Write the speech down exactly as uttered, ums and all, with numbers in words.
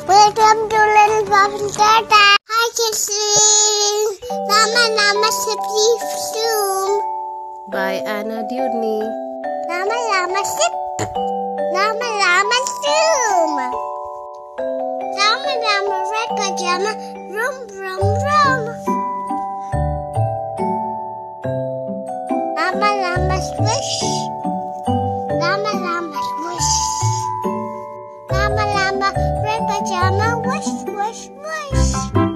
Welcome to Little Puppy Bedtime. Hi, kisses. Llama Llama Zippity-Zoom. By Anna Dewdney. Llama Llama ZIP. Llama Llama ZOOM. Llama Llama red pajama. Vroom, vroom, vroom. Llama Llama swish. Llama Llama whoosh. Llama Llama red pajama. Whoosh, whoosh, whoosh.